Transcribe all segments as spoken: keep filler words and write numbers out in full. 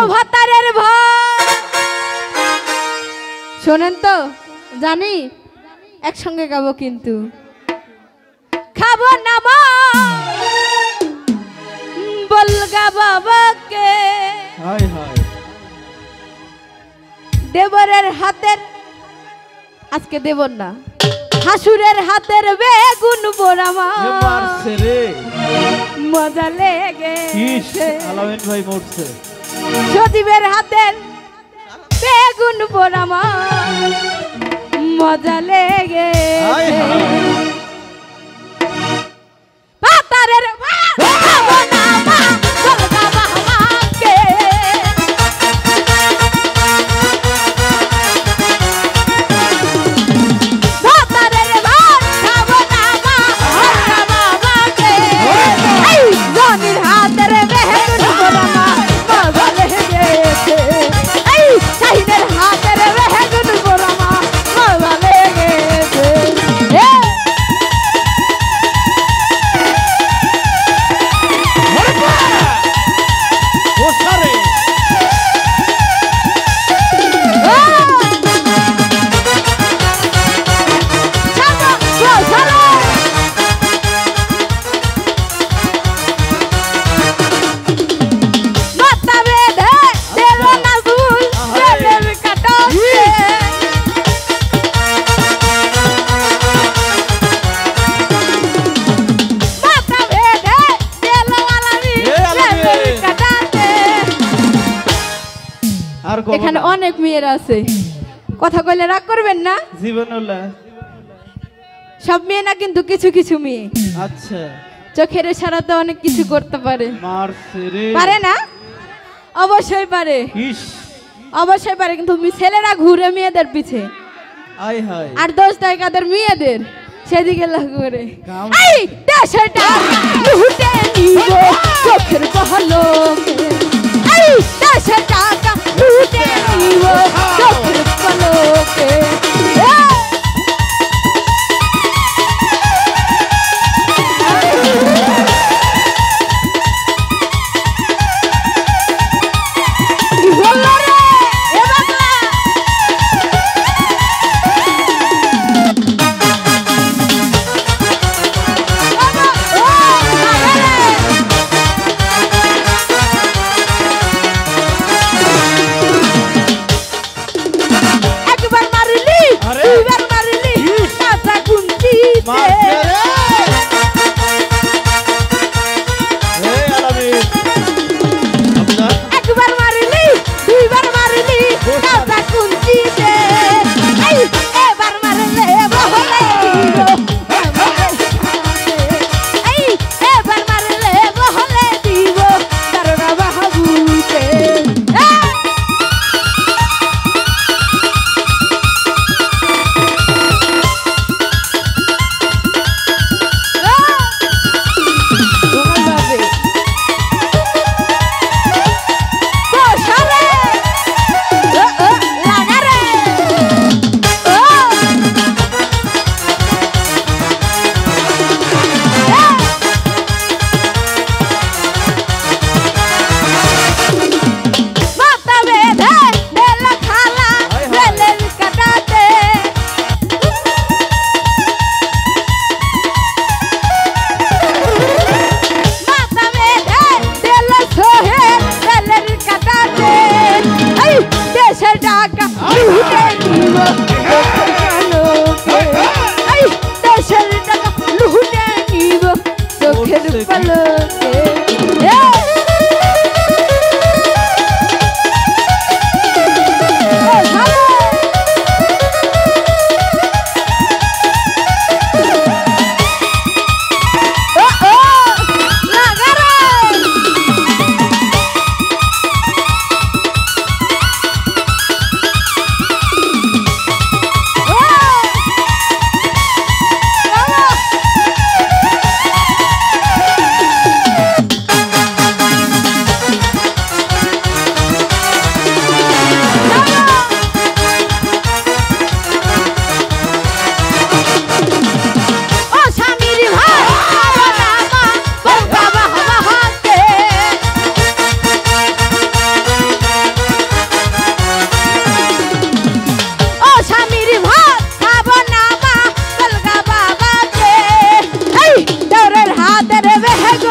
ভাতারের ভয় শোনেন তো জানি একসঙ্গে গাবো কিন্তু খাবো না মা বলগা বাবাকে হায় হায় দেবরের হাতের আজকে দেবর না হাসুরের হাতের বেগুন পোড়া মা মারছে রে মজা লেগেছে আলামিন ভাই মরছে সজীবের হাতের বেগুন পোড়া মা মজা লেগেছে ভাতারের খাবো না মা বলগা বাবাকে ভাতারের ভাত খাবো না মা বলগা বাবাকে এই জনির হাতের বেগুন পোড়া মা মজা লেগেছে এই শাহিনের হাতের বেগুন পোড়া মা মজা লেগেছে এখানে অনেক মেয়েরা আছে কথা কইলে রাগ করবেন না জীবনুল্লাহ সব মেয়ে না কিন্তু কিছু কিছু মেয়ে আচ্ছা চোখের ইশারাতে অনেক কিছু করতে পারে মারছে রে পারে না অবশ্যই পারে ইস অবশ্যই পারে কিন্তু ছেলেরা ঘুরে মেয়েদের পিছে আয় হায় আর দোষ দেয় কাদের মেয়েদের সেদিকে লাগু করে এই দেশটা লুটে নিব চোখের পলকে এই দেশটা লুটে নিব চোখের পলকে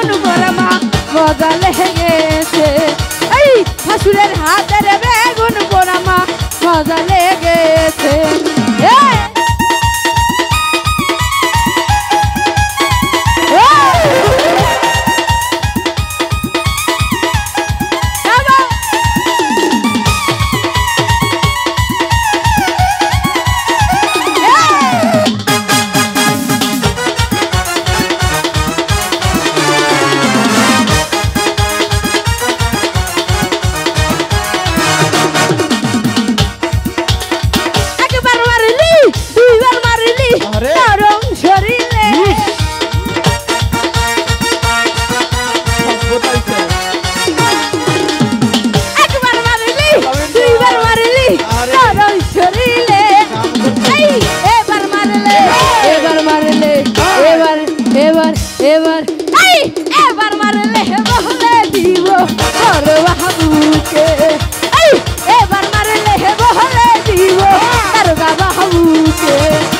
বেগুন পোড়ামা মজা লেগেছে এই শাশুড়ের হাতের বেগুন পোড়ামা মজা লেগেছে এবার এই এবার মারলে বহলে দিব তোর বাবুকে এই এবার মারলে বহলে দিব তোর বাবুকে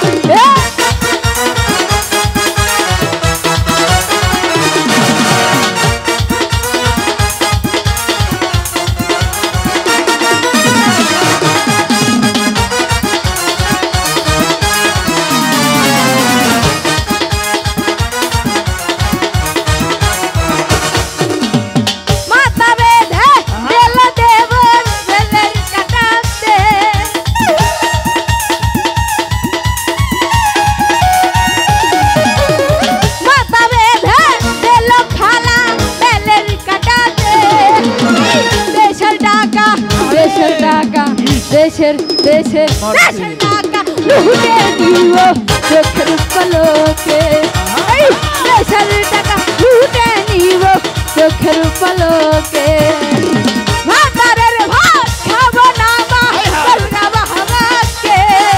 দেশের দেশের দেশের টাকা লুটে দিব চোখের পলকে এই দেশের টাকা লুটে নিব চোখের পলকে ভাতারের ভাত খাবো না মা করনা বাবাকে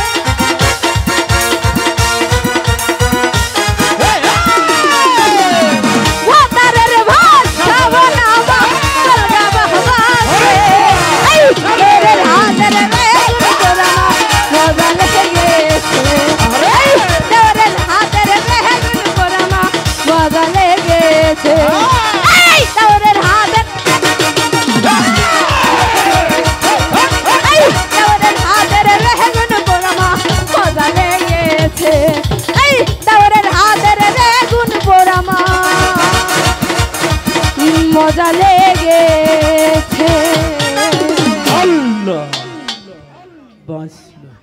ভাতারের ভাত খাবো না মা করনা বাবাকে এই এর হাতের মজা লেগেছে আল্লাহ বাঁচলো।